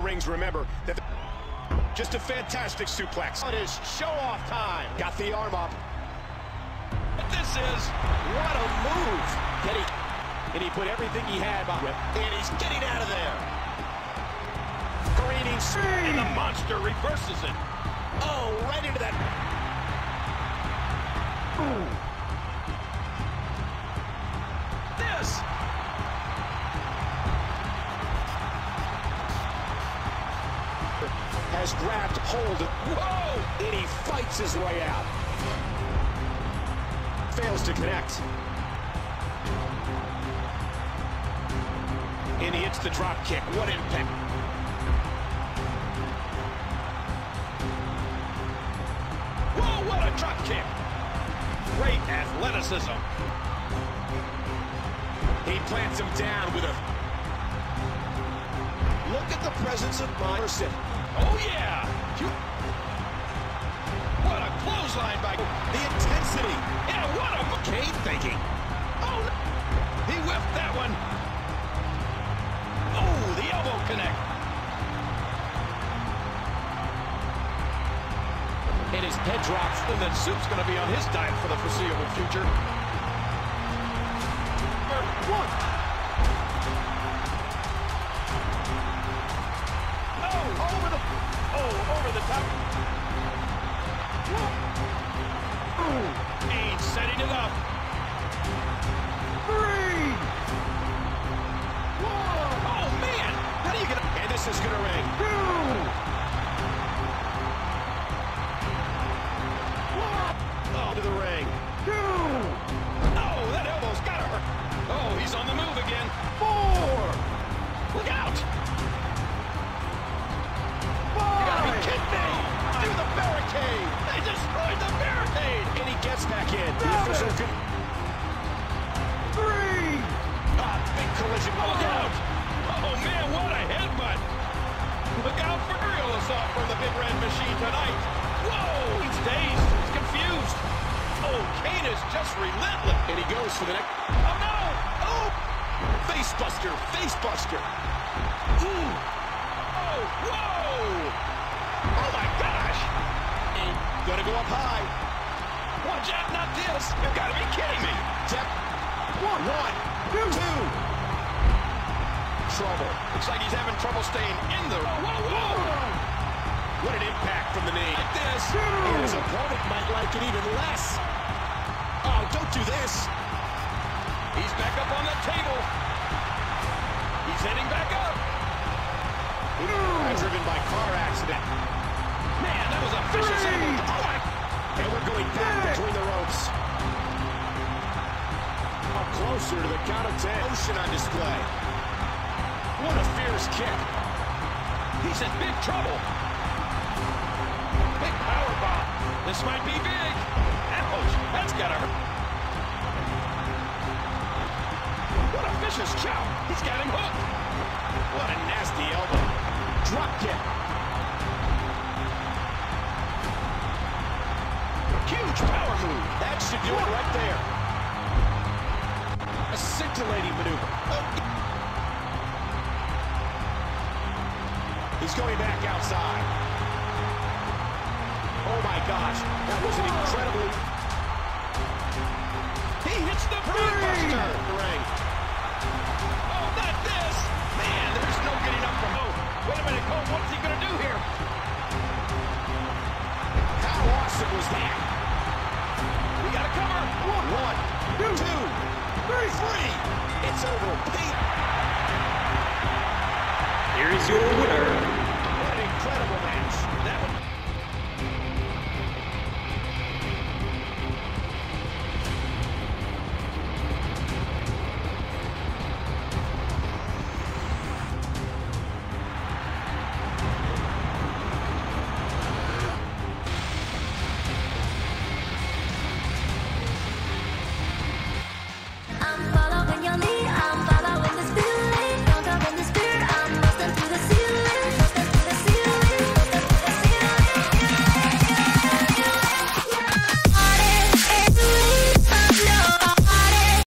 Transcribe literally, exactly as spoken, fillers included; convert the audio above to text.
rings remember that the... just a fantastic suplex. It is show-off time. Got the arm up. This is what a move. Getting, and he put everything he had behind him, and he's getting out of there. Careening, and the monster reverses it. Oh, right into that. Boom. This. Has grabbed hold of. Whoa! And he fights his way out. Fails to connect. And he hits the drop kick. What impact. Whoa, what a drop kick. Great athleticism. He plants him down with a... Look at the presence of Myerson. Oh, yeah. What a clothesline by... The intensity. Yeah, what a... Kane thinking. Oh, no. He whiffed that one. Oh, the elbow connect. And his head drops. And then Soup's going to be on his diet for the foreseeable future. One. Oh, over the... Oh, over the top. Kane setting it up. Three. Whoa. Oh, man. How do you get... And this is going to ring. Two. Oh, to the ring. Two. Oh, that elbow's got to hurt. Oh, he's on the move again. Four. Look out. Five. You gotta be kidding me. Through the barricade. They destroyed the barricade. And he gets back in. The official can... Three. Ah, big collision. Look out. Oh, man, what a headbutt. Look out for real assault from the Big Red Machine tonight. Whoa. He's dazed. He's confused. Oh, Kane is just relentless. And he goes for the next... Oh, no. Oh. Face buster. Face buster. Ooh. Oh, whoa. Oh, my gosh. And gonna go up high. Watch out, not this. You gotta be kidding me. Step. One. One. Two. Two. Trouble. Looks like he's having trouble staying in the... Whoa, whoa, whoa. What an impact from the knee. Like this. And his opponent might like it even less. Oh, don't do this. He's back up on the table. He's heading back up. Driven by car accident. Man, that was a vicious elbow. Oh, my. And we're going back between the ropes. Up closer to the count of ten. Motion on display. What a fierce kick. He's in big trouble. Big power bomb. This might be big. Ouch, that's gotta hurt. What a vicious chop. He's got him hooked. What a nasty elbow. Drop kick. Huge power move. That should do it right there. A scintillating maneuver. Oh. He's going back outside. Oh my gosh, that was an incredibly... He hits the brainbuster. Ring. Oh, not this. Man, there's no getting up from home. Wait a minute, Cole, what's he gonna do here? How awesome was that? We gotta cover. One, one, two, two, three, three. It's over. Here is your winner,